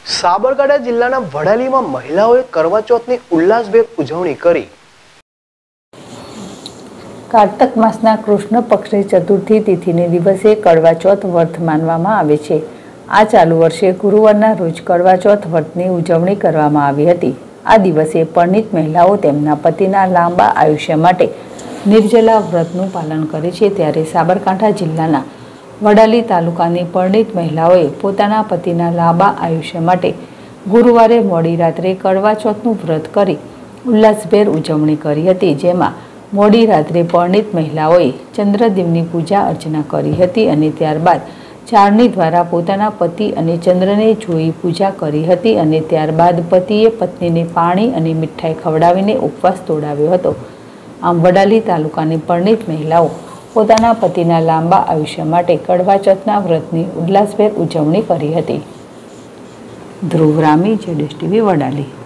સાબરકાંઠા જિલ્લાના વડાલીમાં મહિલાઓએ કરવા ચોથની ઉલ્લાસભેર ઉજવણી કરી। કાર્તક માસના કૃષ્ણ પક્ષની ચતુર્થી તિથિને દિવસે કડવા ચોથ વ્રત માનવામાં આવે છે। આ ચાલુ વર્ષે ગુરુવારના રોજ કડવા ચોથ વ્રતની ઉજવણી કરવામાં આવી હતી। આ દિવસે પરણિત મહિલાઓ તેમના પતિના લાંબા આયુષ્ય માટે નિર્જલા વ્રતનું પાલન કરે છે। ત્યારે સાબરકાંઠા જિલ્લાના વડાલી તાલુકાની પરણિત મહિલાઓએ પોતાના પતિના લાંબા આયુષ્ય માટે ગુરુવારે મોડી રાત્રે કડવા ચોથનું વ્રત કરી ઉલ્લાસભેર ઉજવણી કરી હતી। જેમાં મોડી રાત્રે પરણિત મહિલાઓએ ચંદ્રદેવની પૂજા અર્ચના કરી હતી અને ત્યારબાદ ચારણી દ્વારા પોતાના પતિ અને ચંદ્રને જોઈ પૂજા કરી હતી અને ત્યારબાદ પતિએ પત્નીને પાણી અને મીઠાઈ ખવડાવીને ઉપવાસ તોડાવ્યો હતો। આમ વડાલી તાલુકાની પરણિત મહિલાઓ પોતાના પતિના લાંબા આયુષ્ય માટે કડવા ચોથના વ્રતની ઉલ્લાસભેર ઉજવણી કરી હતી। ધ્રુવ રામી, જેડેશ ટીવી, વડાલી।